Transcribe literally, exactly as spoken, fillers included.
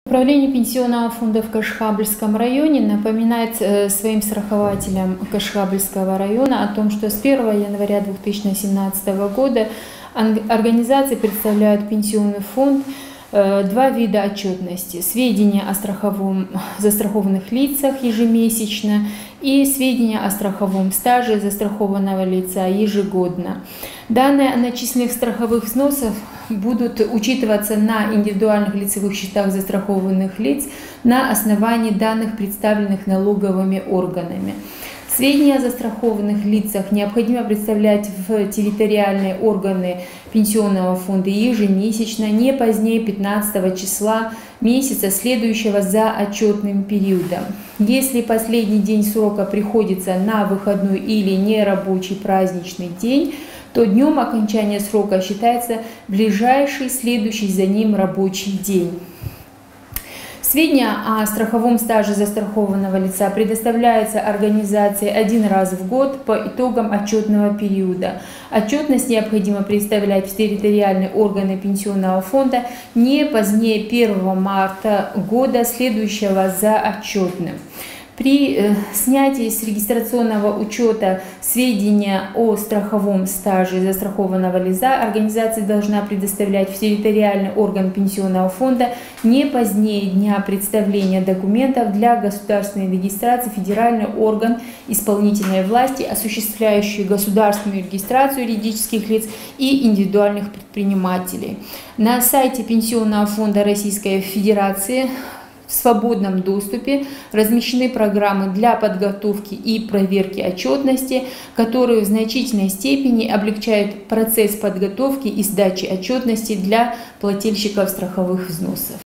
Управление пенсионного фонда в Кашхабльском районе напоминает своим страхователям Кашхабльского района о том, что с первого января две тысячи семнадцатого года организации представляют пенсионный фонд два вида отчетности: сведения о страховом, застрахованных лицах ежемесячно и сведения о страховом стаже застрахованного лица ежегодно. Данные о начисленных страховых взносах будут учитываться на индивидуальных лицевых счетах застрахованных лиц на основании данных, представленных налоговыми органами. Сведения о застрахованных лицах необходимо представлять в территориальные органы пенсионного фонда ежемесячно, не позднее пятнадцатого числа месяца, следующего за отчетным периодом. Если последний день срока приходится на выходной или нерабочий праздничный день, то днем окончания срока считается ближайший следующий за ним рабочий день. Сведения о страховом стаже застрахованного лица предоставляются организации один раз в год по итогам отчетного периода. Отчетность необходимо представлять в территориальные органы пенсионного фонда не позднее первого марта года, следующего за отчетным. При снятии с регистрационного учета сведения о страховом стаже застрахованного лица организация должна предоставлять в территориальный орган пенсионного фонда не позднее дня представления документов для государственной регистрации федеральный орган исполнительной власти, осуществляющий государственную регистрацию юридических лиц и индивидуальных предпринимателей. На сайте Пенсионного фонда Российской Федерации в свободном доступе размещены программы для подготовки и проверки отчетности, которые в значительной степени облегчают процесс подготовки и сдачи отчетности для плательщиков страховых взносов.